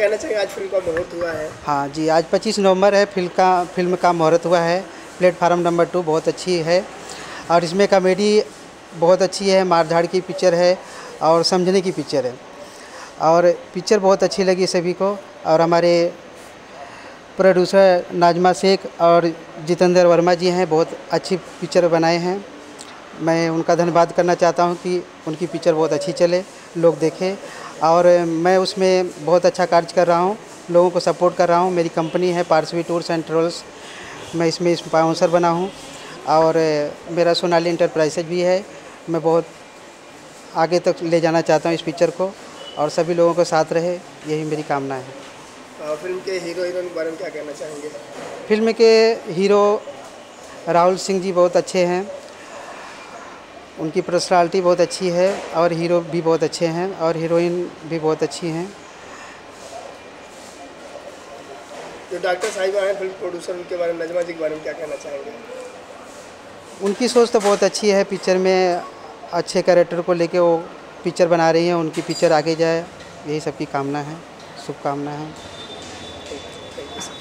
कहना चाहेंगे, आज फिल्म का मुहूर्त हुआ है? हाँ जी, आज 25 नवंबर है, फिल्म का मुहूर्त हुआ है। प्लेटफार्म नंबर 2 बहुत अच्छी है और इसमें कॉमेडी बहुत अच्छी है, मार-धाड़ की पिक्चर है और समझने की पिक्चर है और पिक्चर बहुत अच्छी लगी सभी को। और हमारे प्रोड्यूसर नाज़मा शेख और जितेंद्र वर्मा जी हैं, बहुत अच्छी पिक्चर बनाए हैं। मैं उनका धन्यवाद करना चाहता हूं कि उनकी पिक्चर बहुत अच्छी चले, लोग देखें और मैं उसमें बहुत अच्छा कार्य कर रहा हूं, लोगों को सपोर्ट कर रहा हूं। मेरी कंपनी है पारसवी टूर्स एंड ट्रैवल्स, मैं इसमें स्पॉन्सर बना हूं और मेरा सोनाली एंटरप्राइजेज भी है। मैं बहुत आगे तक ले जाना चाहता हूं इस पिक्चर को और सभी लोगों को साथ रहे, यही मेरी कामना है। फिल्म के हीरो हीरोइन के बारे में क्या कहना चाहेंगे? फिल्म के हीरो राहुल सिंह जी बहुत अच्छे हैं, उनकी पर्सनालिटी बहुत अच्छी है और हीरो भी बहुत अच्छे हैं और हीरोइन भी बहुत अच्छी हैं। जो डॉक्टर साहिबा हैं फिल्म प्रोड्यूसर, उनके बारे में, नज़मा जी के बारे में क्या कहना चाहेंगे? उनकी सोच तो बहुत अच्छी है, पिक्चर में अच्छे कैरेक्टर को लेके वो पिक्चर बना रही हैं, उनकी पिक्चर आगे जाए, यही सबकी कामना है, शुभकामना है।